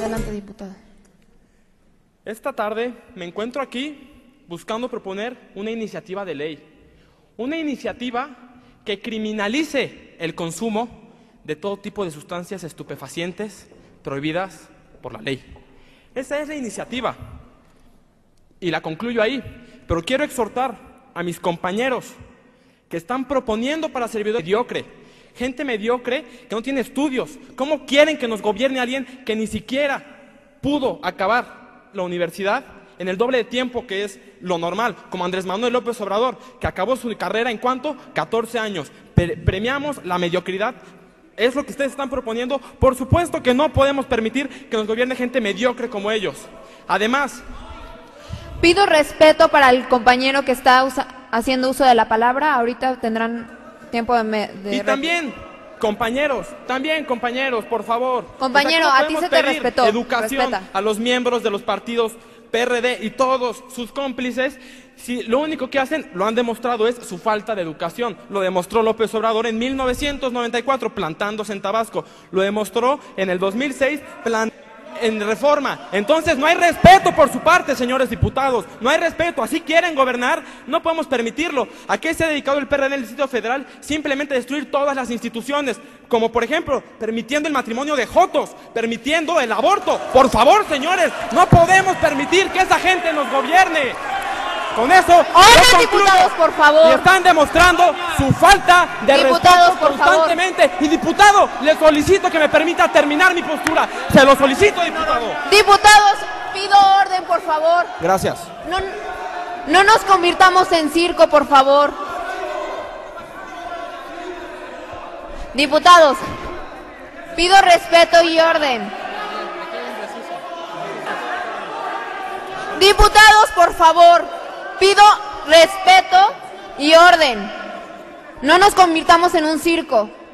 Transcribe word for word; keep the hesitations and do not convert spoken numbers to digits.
Adelante, diputado. Esta tarde me encuentro aquí buscando proponer una iniciativa de ley, una iniciativa que criminalice el consumo de todo tipo de sustancias estupefacientes prohibidas por la ley. Esa es la iniciativa y la concluyo ahí, pero quiero exhortar a mis compañeros que están proponiendo para servidores mediocre, gente mediocre que no tiene estudios. ¿Cómo quieren que nos gobierne alguien que ni siquiera pudo acabar la universidad en el doble de tiempo que es lo normal, como Andrés Manuel López Obrador, que acabó su carrera en cuánto? catorce años. Pre- premiamos la mediocridad. ¿Es lo que ustedes están proponiendo? Por supuesto que no podemos permitir que nos gobierne gente mediocre como ellos. Además, pido respeto para el compañero que está usa haciendo uso de la palabra. Ahorita tendrán tiempo de... Me de y también, compañeros, también compañeros, por favor. Compañero, O sea, a ti se te pedir respetó. educación Respeta. a los miembros de los partidos P R D y todos sus cómplices, si lo único que hacen, lo han demostrado, es su falta de educación. Lo demostró López Obrador en mil novecientos noventa y cuatro plantándose en Tabasco, lo demostró en el dos mil seis plantando en Reforma. Entonces no hay respeto por su parte, señores diputados, no hay respeto. Así quieren gobernar, no podemos permitirlo. ¿A qué se ha dedicado el P R D en el Distrito Federal? Simplemente destruir todas las instituciones, como por ejemplo permitiendo el matrimonio de jotos, permitiendo el aborto. Por favor, señores, no podemos permitir que esa gente nos gobierne. Con eso, ¡Oigan, diputados, por favor! Y están demostrando su falta de Diputados, respeto por favor. constantemente. Y diputado, le solicito que me permita terminar mi postura. Se lo solicito, diputado. Diputados, pido orden, por favor. Gracias. No, no nos convirtamos en circo, por favor. Diputados, pido respeto y orden. Diputados, por favor. Pido respeto y orden. No nos convirtamos en un circo.